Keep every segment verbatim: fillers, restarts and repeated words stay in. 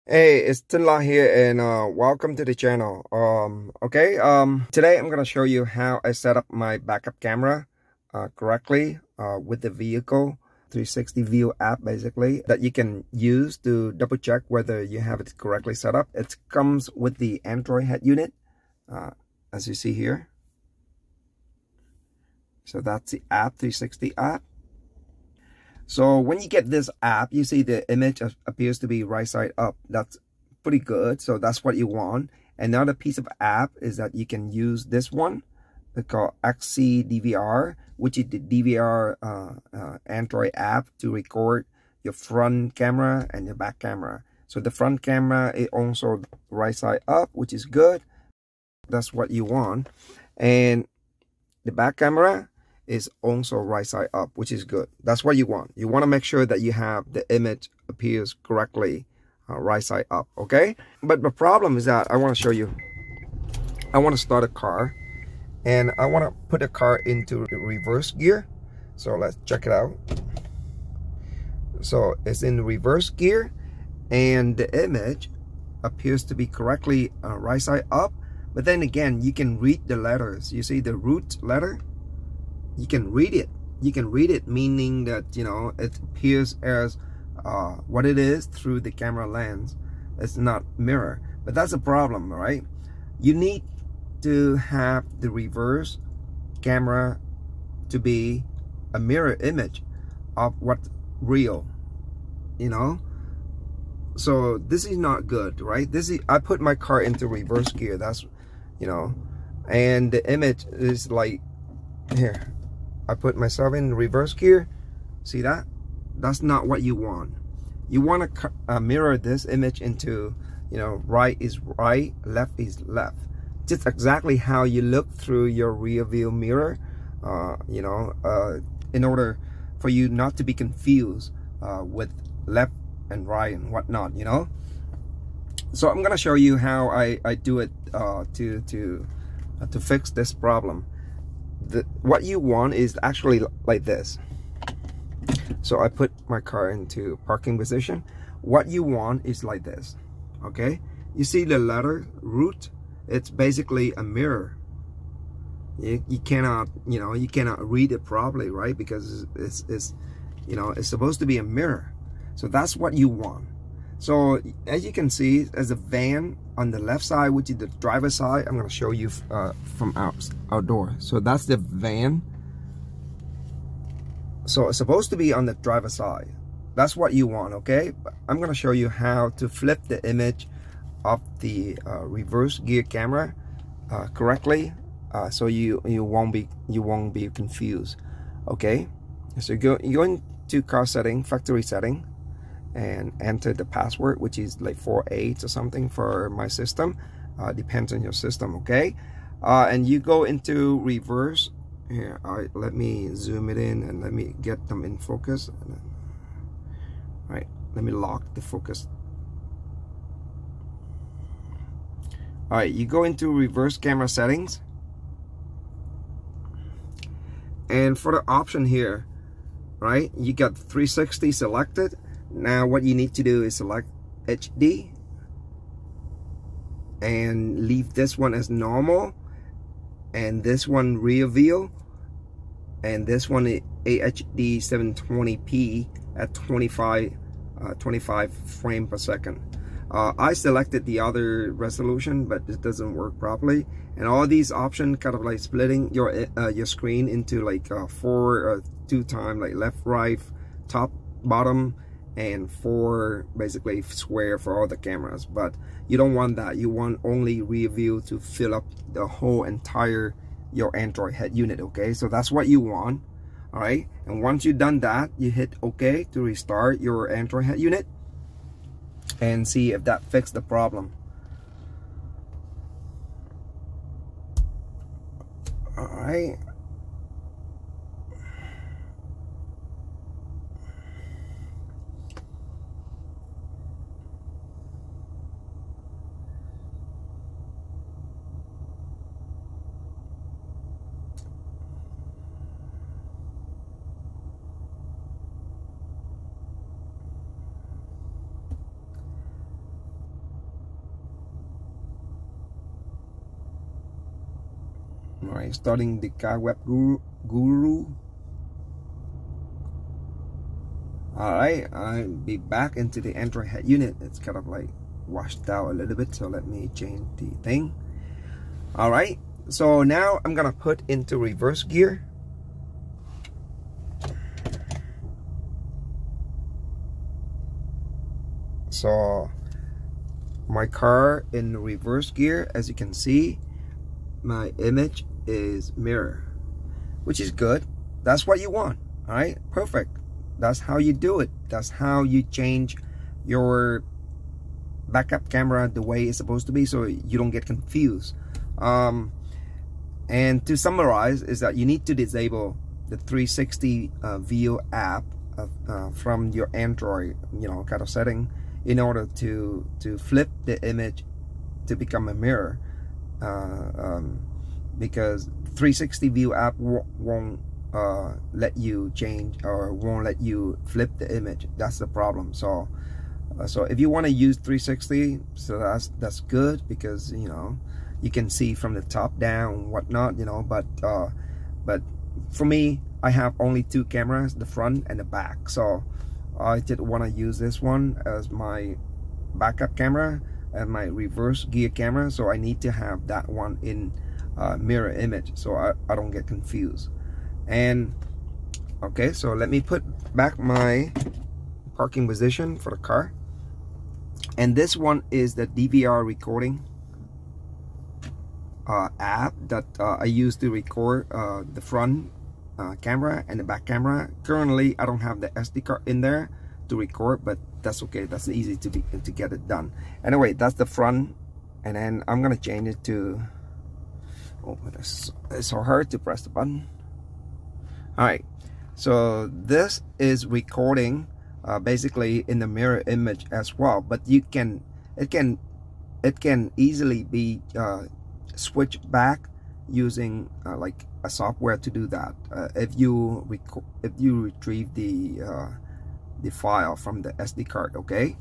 Hey, it's Tinla here and uh, welcome to the channel. Um, okay, um, today I'm gonna show you how I set up my backup camera uh, correctly uh, with the vehicle three sixty view app, basically, that you can use to double check whether you have it correctly set up. It comes with the Android head unit, uh, as you see here. So that's the app, three sixty app. So when you get this app, you see the image appears to be right side up. That's pretty good. So that's what you want. Another piece of app is that you can use this one. It's called X C D V R, which is the D V R uh, uh, Android app to record your front camera and your back camera. So the front camera is also right side up, which is good. That's what you want. And the back camera is also right side up, which is good. That's what you want. You want to make sure that you have the image appears correctly uh, right side up, okay? But the problem is that I want to show you. I want to start a car and I want to put the car into reverse gear. So let's check it out. So it's in reverse gear and the image appears to be correctly uh, right side up. But then again, you can read the letters. You see the root letter? You can read it. You can read it, meaning that, you know, it appears as uh, what it is through the camera lens. It's not mirror. But that's a problem, right? You need to have the reverse camera to be a mirror image of what's real, you know? So this is not good, right? This is, I put my car into reverse gear. That's, you know, and the image is like here. I put myself in reverse gear. See that? That's not what you want. You want to uh, mirror this image into, you know, right is right, left is left. Just exactly how you look through your rear view mirror, uh, you know, uh, in order for you not to be confused uh, with left and right and whatnot, you know. So I'm gonna show you how I, I do it uh, to to uh, to fix this problem. The, what you want is actually like this. So I put my car into parking position. What you want is like this, okay? You see the letter root? It's basically a mirror. You, you cannot, you know, you cannot read it properly, right? Because it's, it's, you know, it's supposed to be a mirror. So that's what you want. So as you can see, as a van on the left side, which is the driver's side, I'm going to show you uh, from out, outdoor. So that's the van. So it's supposed to be on the driver's side. That's what you want, okay? But I'm going to show you how to flip the image of the uh, reverse gear camera uh, correctly, uh, so you you won't be you won't be confused, okay? So you go you go into car setting, factory setting, and enter the password, which is like four eight or something for my system. Uh, depends on your system, okay? Uh, and you go into reverse. Here, all right, let me zoom it in and let me get them in focus. All right, let me lock the focus. All right, you go into reverse camera settings. And for the option here, right, you got three sixty selected. Now what you need to do is select H D and leave this one as normal, and this one rear view, and this one is A H D seven twenty p at twenty-five, uh, twenty-five frame per second. Uh, I selected the other resolution, but it doesn't work properly. And all these options kind of like splitting your uh, your screen into like uh, four, uh, two time, like left, right, top, bottom, and four basically square for all the cameras. But you don't want that. You want only rear view to fill up the whole entire your Android head unit, okay? So that's what you want, all right? And once you've done that, you hit OK to restart your Android head unit and see if that fixed the problem. All right. All right, starting the Web Guru. Guru. All right, I'll be back into the Android head unit. It's kind of like washed out a little bit, so let me change the thing. All right, so now I'm gonna put into reverse gear. So my car in reverse gear, as you can see, my image is mirror, which is good. That's what you want. All right, perfect. That's how you do it. That's how you change your backup camera the way it's supposed to be, so you don't get confused. Um, and to summarize is that you need to disable the three sixty uh, view app uh, uh, from your Android, you know, kind of setting, in order to to flip the image to become a mirror, uh, um, because three sixty view app won't uh, let you change, or won't let you flip the image. That's the problem. So uh, so if you want to use three sixty, so that's that's good, because you know you can see from the top down and whatnot, you know. But uh, but for me, I have only two cameras, the front and the back, so I did want to use this one as my backup camera and my reverse gear camera, so I need to have that one in uh, mirror image, so I, I don't get confused. And okay, so let me put back my parking position for the car, and this one is the D V R recording uh, app that uh, I use to record uh, the front Uh, camera and the back camera. Currently I don't have the S D card in there to record, but that's okay. That's easy to be to get it done. Anyway, that's the front, and then I'm gonna change it to, oh, it's, it's so hard to press the button. All right, so this is recording uh, basically in the mirror image as well, but you can it can it can easily be uh, switched back using uh, like a software to do that, uh, if you if you retrieve the uh, the file from the S D card. Okay,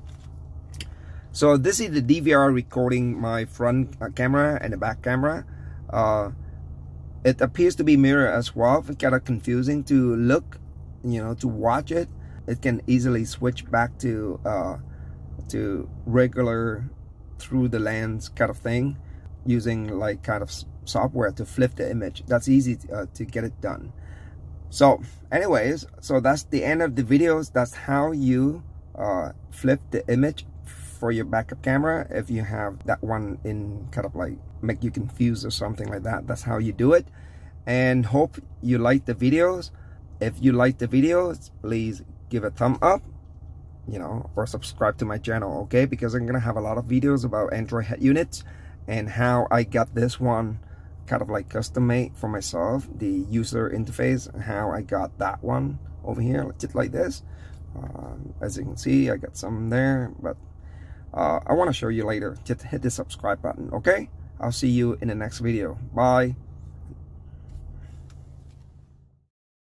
so this is the D V R recording my front uh, camera and the back camera. Uh, it appears to be mirror as well. It's kind of confusing to look, you know, to watch it. It can easily switch back to uh, to regular through the lens kind of thing, using like kind of software to flip the image. That's easy to, uh, to get it done. So anyways, so that's the end of the videos. That's how you uh, flip the image for your backup camera. If you have that one in kind of like make you confused or something like that, that's how you do it. And hope you like the videos. If you like the videos, please give a thumb up, you know, or subscribe to my channel, okay? Because I'm gonna have a lot of videos about Android head units and how I got this one kind of like custom made for myself, the user interface, and how I got that one over here just like this. Um, as you can see, I got some there, but uh, I want to show you later. Just hit the subscribe button, okay? I'll see you in the next video. Bye.